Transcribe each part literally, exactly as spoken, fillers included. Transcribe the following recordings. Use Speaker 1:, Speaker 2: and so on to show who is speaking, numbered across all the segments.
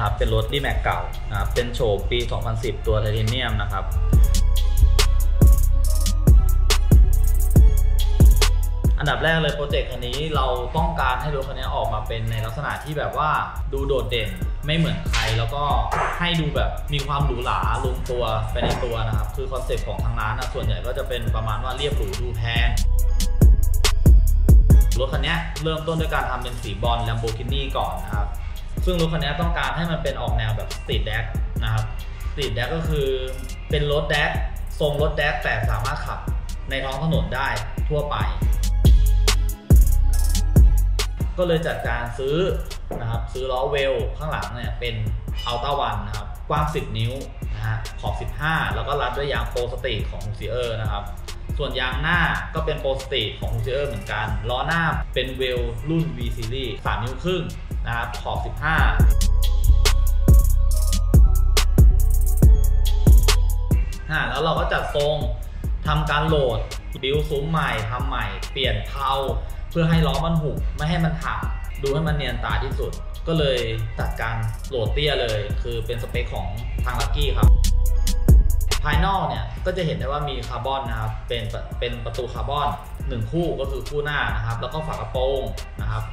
Speaker 1: นะครับเป็นรถดีแม็กเก่านะครับเป็นโฉมปีสองพันสิบตัวไทเทเนียมนะครับอันดับแรกเลยโปรเจกต์คันนี้เราต้องการให้รถคันนี้ออกมาเป็นในลักษณะที่แบบว่าดูโดดเด่นไม่เหมือนใครแล้วก็ให้ดูแบบมีความหรูหราลงตัวไปในตัวนะครับคือคอนเซ็ปต์ของทางร้านนะส่วนใหญ่ก็จะเป็นประมาณว่าเรียบหรูดูแพงรถคันนี้เริ่มต้นด้วยการทำเป็นสีบอล Lamborghini ก่อนนะครับซึ่งรถคันนี้ต้องการให้มันเป็นออกแนวแบบสตรีทแดกนะครับสตรีทแดกก็คือเป็นรถแดกทรงรถแดกแต่สามารถขับในท้องถนนได้ทั่วไปก็เลยจัดการซื้อนะครับซื้อล้อเวลข้างหลังเนี่ยเป็นอัลต้าวันนะครับกว้างสิบนิ้วนะฮะขอบสิบห้าแล้วก็รัดด้วยยางโปรสตรีทของ Hoosier นะครับส่วนยางหน้าก็เป็นโปรสตรีทของ Hoosier เหมือนกันล้อหน้าเป็นเวลรุ่น V Series สามนิ้วครึ่งนะครับขอบสิบห้าอ่าแล้วเราก็จัดทรงทำการโหลดบิวซุ้มใหม่ทำใหม่เปลี่ยนเพลาเพื่อให้ล้อมันหุบไม่ให้มันหักดูให้มันเนียนตาที่สุดก็เลยจัดการโหลดเตี้ยเลยคือเป็นสเปคของทางลัคกี้ครับภายนอกเนี่ยก็จะเห็นได้ว่ามีคาร์บอนนะครับเป็นเป็นประตูคาร์บอนหนึ่งคู่ก็คือคู่หน้านะครับแล้วก็ฝากระโปรงนะครับ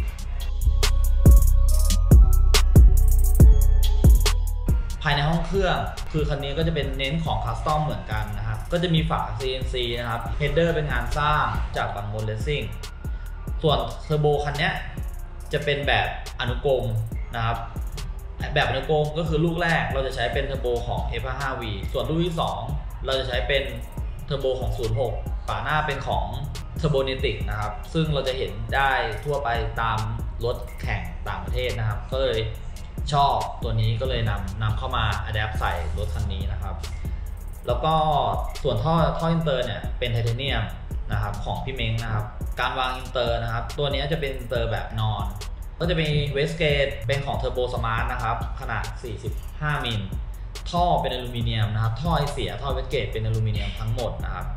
Speaker 1: ภายในห้องเครื่องคือคันนี้ก็จะเป็นเน้นของคัสตอมเหมือนกันนะครับก็จะมีฝา ซี เอ็น ซี นะครับเฮดเดอร์เป็นงานสร้างจากบางมนเลสซิ่งส่วนเทอร์โบคันนี้จะเป็นแบบอนุกรมนะครับแบบอนุกรมก็คือลูกแรกเราจะใช้เป็นเทอร์โบของ เอฟ ห้าสิบห้า วี ส่วนลูกที่สองเราจะใช้เป็นเทอร์โบของศูนย์หกฝาหน้าเป็นของเทอร์โบเนติกนะครับซึ่งเราจะเห็นได้ทั่วไปตามรถแข่งต่างประเทศนะครับก็เลยชอบตัวนี้ก็เลยนำนำเข้ามาอัดแอปใส่รถคันนี้นะครับแล้วก็ส่วนท่อท่ออินเตอร์เนี่ยเป็นไทเทเนียมนะครับของพี่เม้งนะครับการวางอินเตอร์นะครับตัวนี้จะเป็นอินเตอร์แบบนอนก็จะมีเวสเกตเป็นของเทอร์โบสมาร์ทนะครับขนาดสี่สิบห้ามิลท่อเป็นอลูมิเนียมนะครับท่อไอเสียท่อเวสเกตเป็นอลูมิเนียมทั้งหมดนะครับ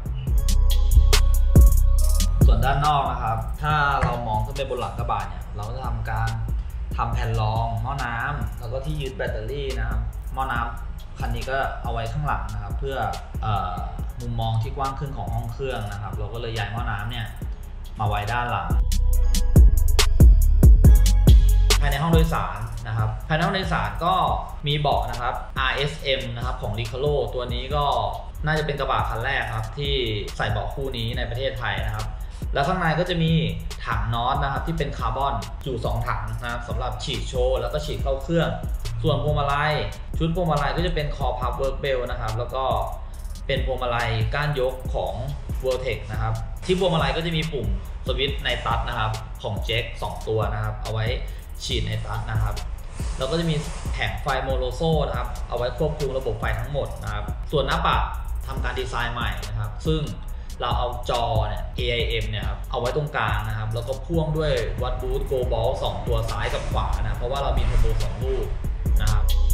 Speaker 1: ส่วนด้านนอกนะครับถ้าเรามองขึ้นไปบนหลังกระบะเนี่ยเราจะทำการทำแผ่นรองหม้อน้ำแล้วก็ที่ยึดแบตเตอรี่นะครับหม้อน้ำคันนี้ก็เอาไว้ข้างหลังนะครับเพื่อเอ่อมุมมองที่กว้างขึ้นของห้องเครื่องนะครับเราก็เลยย้ายหม้อน้ำเนี่ยมาไว้ด้านหลังภายในห้องโดยสารนะครับภายในห้องโดยสารก็มีเบาะนะครับ อาร์ เอส เอ็ม นะครับของ Recaro ตัวนี้ก็น่าจะเป็นกระบะคันแรกครับที่ใส่เบาะคู่นี้ในประเทศไทยนะครับแล้วข้างในก็จะมีถังน็อตนะครับที่เป็นคาร์บอนอยู่สองถังนะครับสำหรับฉีดโชว์แล้วก็ฉีดเข้าเครื่องส่วนพวงมาลัยชุดพวงมาลัยก็จะเป็นคอพับเวิร์กเบลนะครับแล้วก็เป็นพวงมาลัยก้านยกของ Vortex นะครับที่พวงมาลัยก็จะมีปุ่มสวิตช์ในตัดนะครับของแจ็คสองตัวนะครับเอาไว้ฉีดในตัดนะครับแล้วก็จะมีแผงไฟโมโลโซนะครับเอาไว้ควบคุมระบบไฟทั้งหมดนะครับส่วนหน้าปัดทำการดีไซน์ใหม่นะครับซึ่งเราเอาจอเนี่ย เอ ไอ เอ็ม เนี่ยครับเอาไว้ตรงกลางนะครับแล้วก็พ่วงด้วยวัดบูทโกลบอลสองตัวซ้ายกับขวานะเพราะว่าเรามีเทอร์โบสองลูกนะครับ